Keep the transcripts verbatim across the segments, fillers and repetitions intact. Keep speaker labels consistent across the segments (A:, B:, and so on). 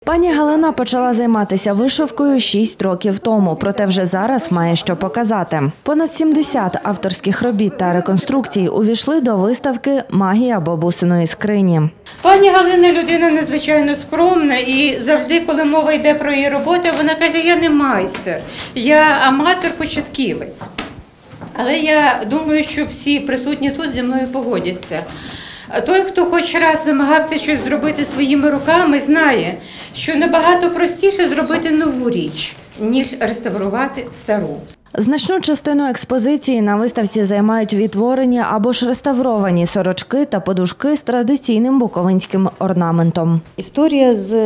A: Пані Галина почала займатися вишивкою шість років тому, проте вже зараз має що показати. Понад сімдесят авторських робіт та реконструкцій увійшли до виставки «Магія бабусиної скрині».
B: Пані Галина людина надзвичайно скромна і завжди, коли мова йде про її роботи, вона каже, я не майстер, я аматор-початківець. Але я думаю, що всі присутні тут зі мною погодяться. Той, хто хоч раз намагався щось зробити своїми руками, знає, що набагато простіше зробити нову річ, ніж реставрувати стару.
A: Значну частину експозиції на виставці займають відтворені або ж реставровані сорочки та подушки з традиційним буковинським орнаментом.
C: Історія з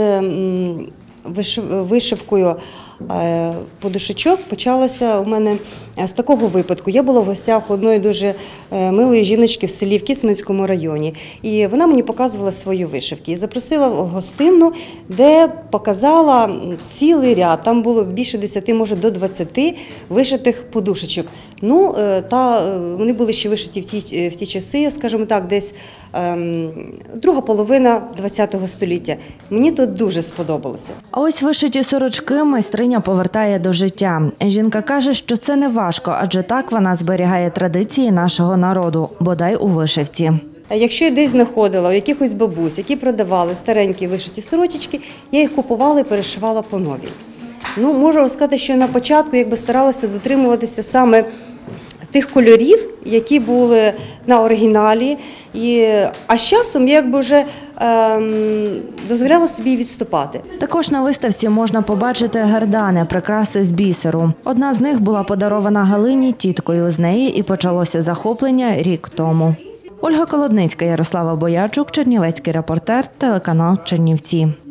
C: вишивкою подушечок почалася у мене з такого випадку. Я була в гостях одної дуже милої жіночки в селі в Кисменському районі. І вона мені показувала свої вишивки. І запросила в гостинну, де показала цілий ряд. Там було більше десяти, може до двадцяти вишитих подушечок. Ну, та, вони були ще вишиті в ті, в ті часи, скажімо так, десь ем, друга половина ХХ століття. Мені тут дуже сподобалося.
A: А ось вишиті сорочки майстриня повертає до життя. Жінка каже, що це не важко, адже так вона зберігає традиції нашого народу, бодай у вишивці.
C: Якщо я десь знаходила у якихось бабусь, які продавали старенькі вишиті сорочечки, я їх купувала і перешивала по новій. Ну, можу сказати, що на початку якби старалася дотримуватися саме тих кольорів, які були на оригіналі, і, а з часом я якби вже ем, дозволяла собі відступати.
A: Також на виставці можна побачити гердани, прикраси з бісеру. Одна з них була подарована Галині тіткою, з неї і почалося захоплення рік тому. Ольга Колодницька, Ярослава Боячук, Чернівецький репортер, телеканал Чернівці.